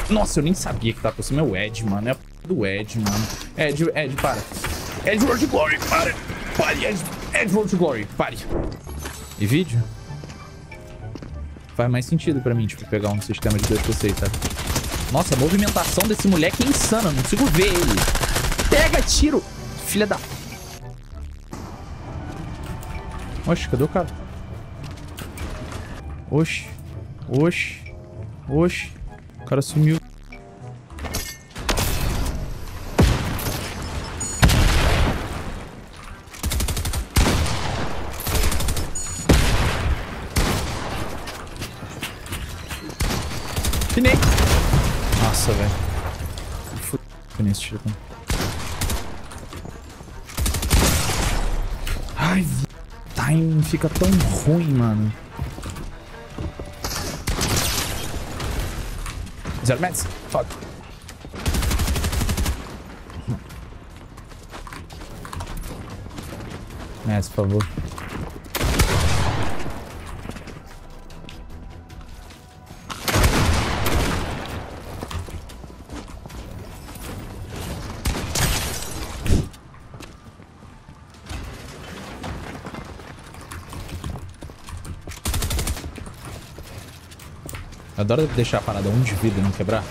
Nossa, eu nem sabia que tava por cima. É o Ed, mano. É a p do Ed, mano. Ed, para. Ed World Glory, para. Pare, Ed World Glory, pare. E vídeo? Faz mais sentido pra mim, tipo, pegar um sistema de 2x6, sabe? Nossa, a movimentação desse moleque é insana. Não consigo ver ele. Pega, tiro. Filha da... Oxe, cadê o cara? Oxe. Oxe. Oxe. O cara sumiu. Finei. Nossa, velho. Fui nesse tiro. Ai, timing fica tão ruim, mano. 0 metros. Fuck. Por favor. Eu adoro deixar a parada 1 de vida e não quebrar.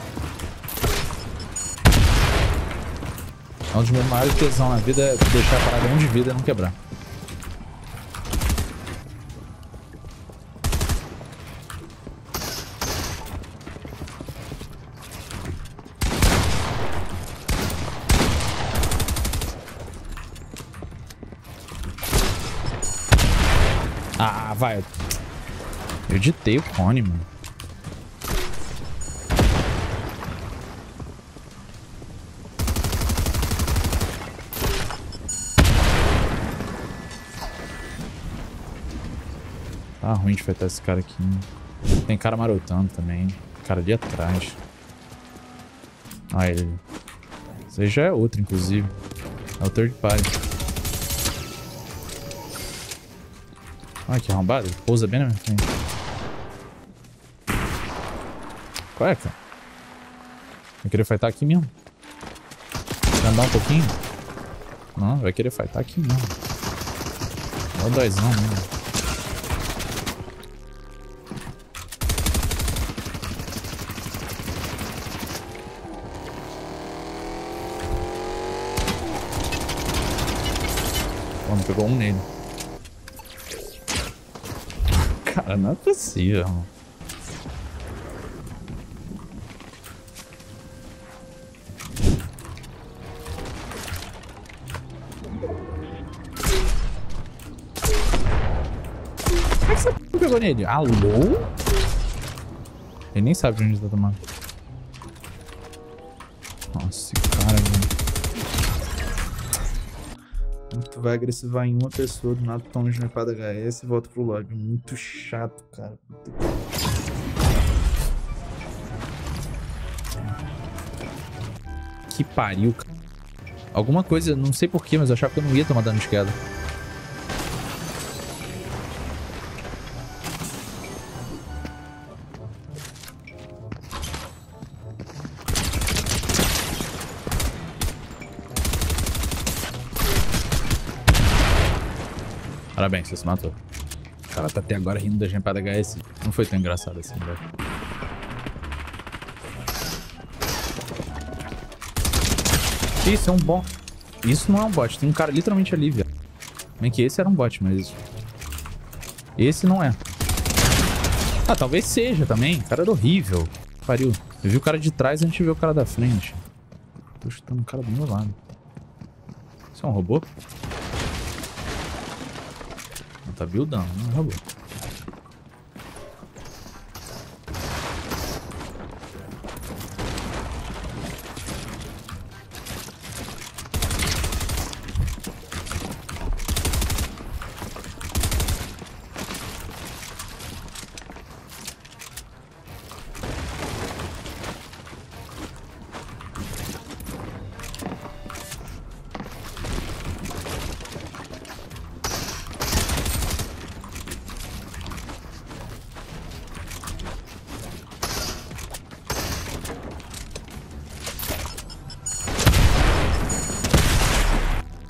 É um dos meus maiores tesão na vida é deixar a parada 1 de vida e não quebrar. Ah, vai. Eu editei o cone, mano. Tá ruim de enfrentar esse cara aqui. Tem cara marotando também. Cara ali atrás. Ah, ele... Esse aí já é outro, inclusive. É o third party. Olha que arrombado. Ele pousa bem na minha frente. Qual é, cara? Vai querer fightar aqui mesmo? Vai andar um pouquinho? Não, vai querer fightar aqui mesmo. Olha o doisão mesmo. Não pegou um nele. Cara, não é possível, mano. Como é que você não pegou nele? Alô? Ele nem sabe de onde tá tomando. Nossa, esse cara, velho. Tu vai agressivar em uma pessoa, do nada toma uma snipada HS e volta pro lobby. Muito chato, cara. Que pariu, cara. Alguma coisa, não sei porquê, mas eu achava que eu não ia tomar dano de queda. Parabéns, você se matou. O cara tá até agora rindo da gempada HS. Não foi tão engraçado assim, velho. Isso é um bot. Isso não é um bot. Tem um cara literalmente ali, velho. Bem que esse era um bot, mas... Esse não é. Ah, talvez seja também. O cara era horrível. Pariu. Eu vi o cara de trás antes de ver o cara da frente. Tô chutando o cara do meu lado. Isso é um robô? Tá buildando, não é robô.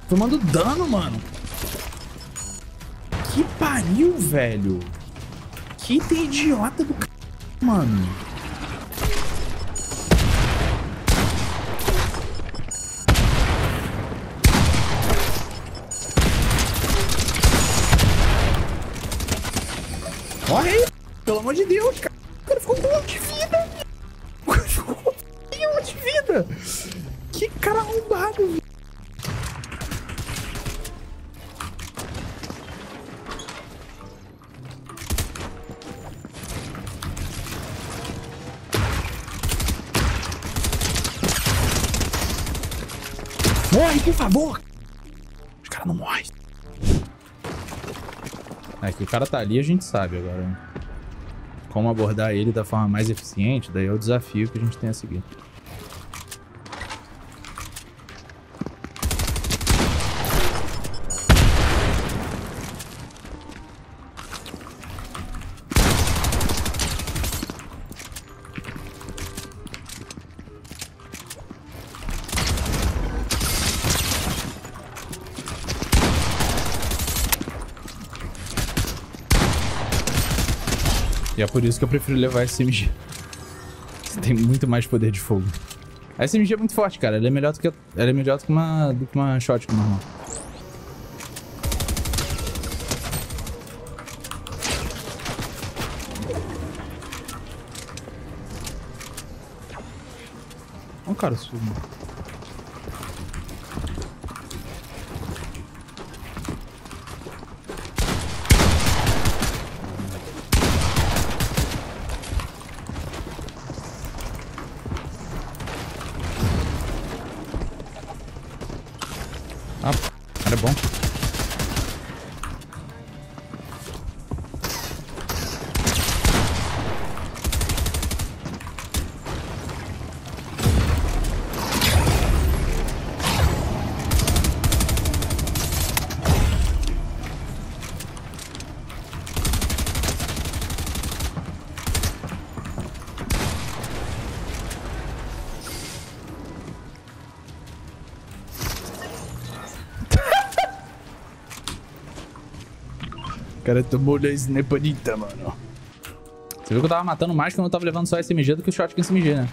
Tomando dano, mano. Que pariu, velho. Que item idiota do c... mano. Morre aí, pelo amor de Deus, cara. O cara ficou com 1 de vida. O cara ficou com 1 de vida. Que cara arrombado, velho. Morre, por favor. Os caras não morrem. É que o cara tá ali, a gente sabe agora. Como abordar ele da forma mais eficiente, daí é o desafio que a gente tem a seguir. E é por isso que eu prefiro levar a SMG. Você tem muito mais poder de fogo. A SMG é muito forte, cara. Ela é melhor do que, uma shotgun normal. Olha o cara subindo. Ah, era bom. O cara tomou da sniperita, mano. Você viu que eu tava matando mais quando eu tava levando só SMG do que o shotgun SMG, né?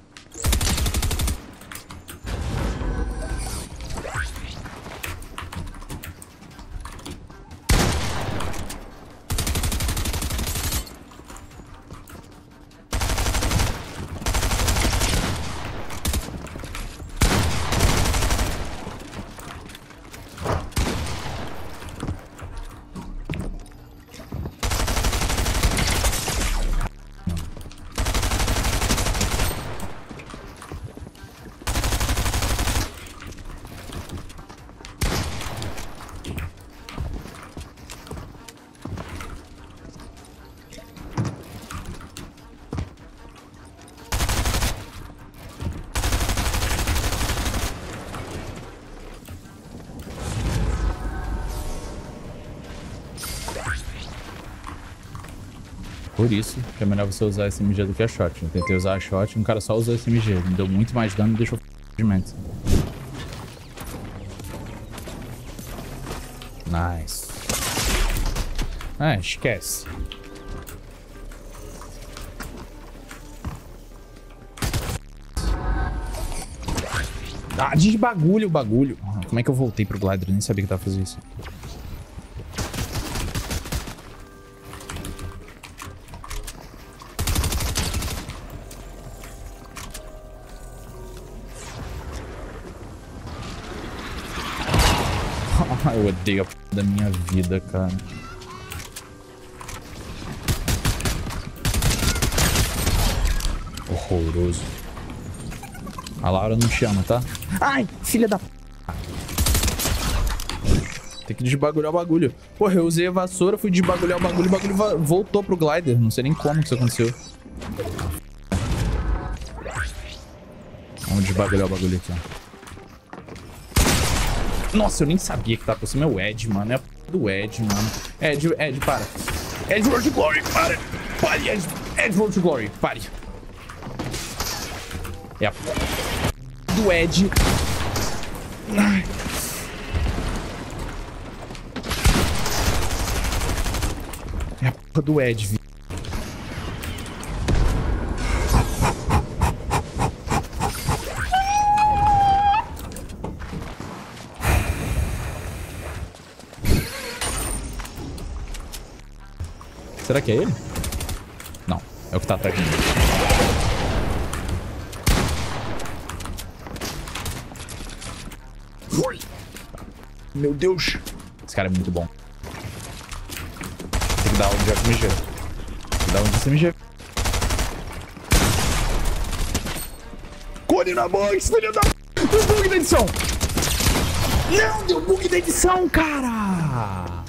Por isso que é melhor você usar a SMG do que a shot. Eu tentei usar a shot e um cara só usou a SMG. Me deu muito mais dano e deixou de mente. Nice. Ah, esquece. Ah, desbagulha o bagulho. Como é que eu voltei pro glider? Eu nem sabia que tava fazendo isso. Eu odeio a p da minha vida, cara. Horroroso. A Laura não chama, tá? Ai, filha da p... Tem que desbagulhar o bagulho. Porra, eu usei a vassoura, fui desbagulhar o bagulho voltou pro glider. Não sei nem como que isso aconteceu. Vamos desbagulhar o bagulho aqui, ó. Nossa, eu nem sabia que tava por cima. É o Ed, mano. É a p do Ed, mano. Ed, para. Ed World Glory, para. Pare, Ed World Glory, pare. É a p do Ed. Ai. Do Ed, vi. Será que é ele? Não, é o que tá atrás de mim. Meu Deus. Esse cara é muito bom. Tem que dar onde já me gera. Tem que dar onde você me gera. Cone na box, filho da... Deu bug da edição. Não, deu bug da edição, cara.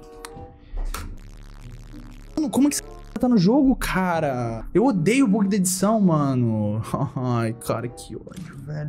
Mano, como é que esse cara tá no jogo, cara? Eu odeio o bug da edição, mano. Ai, cara, que ódio, velho.